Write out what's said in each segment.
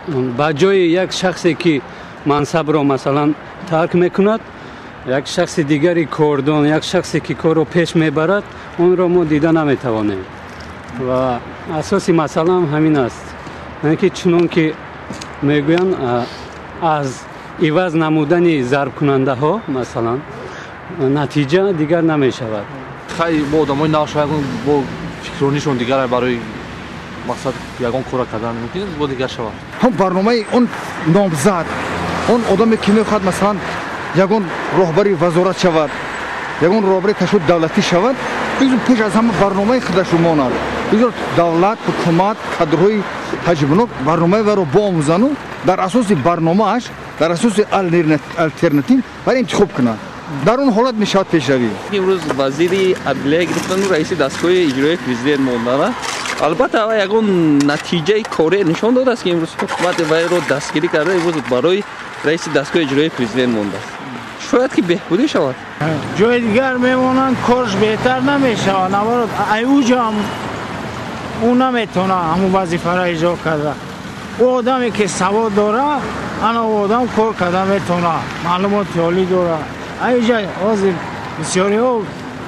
ба ҷои як шахсе ки мансабро масалан тарк мекунад, як шахси дигари кордон, як шахсе ки корро пеш мебарад, онро мо дида наметавонем. ва асоси масъалаам ҳамин аст, яъне ки чунон ки мегӯянд аз иваз намудани зарбкунандаҳо масалан натиҷа дигар намешавад. خیلی با آدمای ناشایگان با فکرونیشون دیگر برای مقصد یگان کار کردن ممکن است با دیگر شود. هم برنامه اون نامزد اون آدمی که میخواد مثلا یگان راهبری وزارت شود، یگان راهبری کشور دولتی شود، بگذار پیش از همه برنامه خودش رو ماند. بگذار دولت، حکومت، کادرهای حجبناک برنامه رو بیاموزند و در اساس برنامه‌اش، در اساس آلترناتیو برای انتخاب کنند. در اون حالت میشود پیش روی. امروز وزیر عدلیه گرفتن و رئیس دستگاه اجرایی پرزیدنت موندن. البته یگان نتیجه کاری نشان داده است که امروز حکومت وی رو دستگیری کرده، امروز برای رئیس دستگاه اجرایی پرزیدنت مونده. شاید که بهبودی شود. جای دیگر میمونن کارش بهتر نمیشه. نوارد ایوجا هم اون نمیتونه همون وظیفه را اجرا کرده. او آدمی که سواد داره، انا آدم کار کرده میتونه، معلومات عالی داره. اینجا حاضر بسیاری ها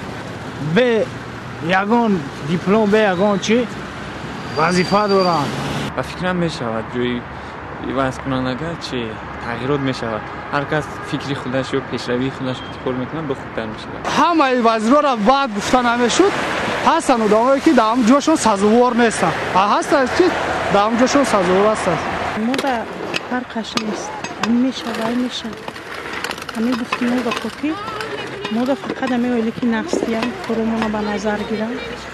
به یگان دیپلم، به یگان چی وظیفه دارن. و فکرم میشود جوی عوض کنندگی چی تغییرات میشود. هر کس فکری خودش و پیشروی خودش که کار میکنه به خوبتر میشه. همه وزیرا را بعد گفتن نمیشد، هستن آدمایی که دام جوشون سازوار نیستن. هستن که دام جوشون سازوار هستن. مودا فرقش نیست. میشه همه گفتیم مودا خوکی. مودا فقط همه ولی که نقصیان کرونا به نظر گیرن.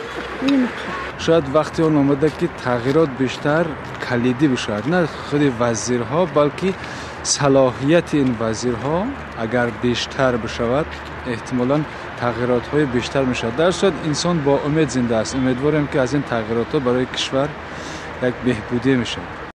شاید وقتی اون اومده که تغییرات بیشتر کلیدی بشه، نه خود وزیرها بلکه صلاحیت این وزیرها اگر بیشتر بشود احتمالاً تغییرات های بیشتر میشه. در صورت انسان با امید زنده است. امیدواریم که از این تغییرات ها برای کشور یک بهبودی میشه.